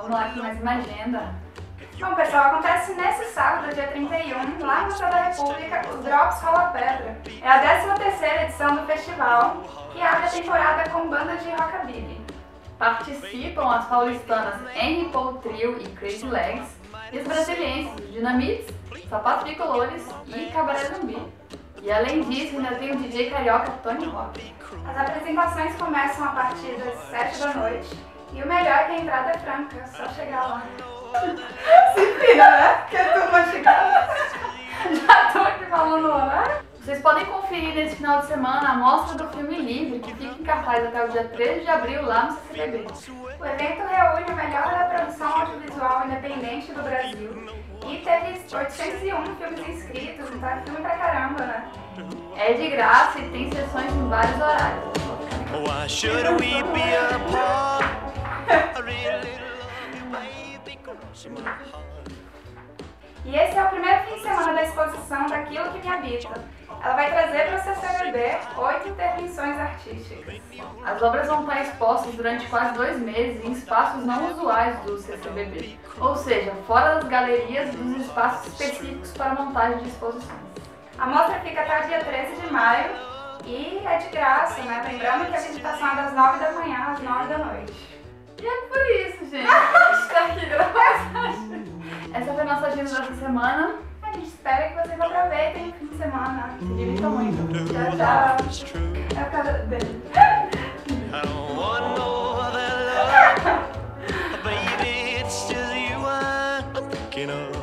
Vamos lá, que mais uma agenda. Bom, pessoal, acontece nesse sábado, dia 31, lá no Museu da República, o Drops Rola Pedra. É a 13ª edição do festival, que abre a temporada com bandas de rockabilly. Participam as paulistanas Henry Paul Trio e Crazy Legs, e os brasilienses Dinamites, Sapatos Bicolores e Cabaré Zumbi. E além disso, ainda tem o DJ carioca Tony Rock. As apresentações começam a partir das 7 da noite, e o melhor é que a entrada é franca, é só chegar lá. Se vira, né? Que é tudo mastigado. Já tô aqui falando o horário. Vocês podem conferir nesse final de semana a mostra do filme Livre, que fica em cartaz até o dia 13 de abril lá no CCBB. O evento reúne o melhor da produção audiovisual independente do Brasil e teve 801 filmes inscritos, então é filme pra caramba, né? É de graça e tem sessões em vários horários. Why should we be apart? I really love you, baby, cross my heart. E esse é o primeiro fim de semana da exposição Daquilo que Me Habita. Ela vai trazer para o CCBB 8 intervenções artísticas. As obras vão estar expostas durante quase 2 meses em espaços não usuais do CCBB, ou seja, fora das galerias dos espaços específicos para montagem de exposições. A mostra fica até o dia 13 de maio e é de graça, né? Lembrando que a visitação é das 9 da manhã às 9 da noite. E é por isso, gente. A gente tá aqui gravando. Essa foi a nossa agenda dessa semana. A gente espera que vocês aproveitem o fim de semana. Se divirtam muito. Tchau, tchau. É a casa dele. I don't want no other love, baby. It's just you I'm thinking of.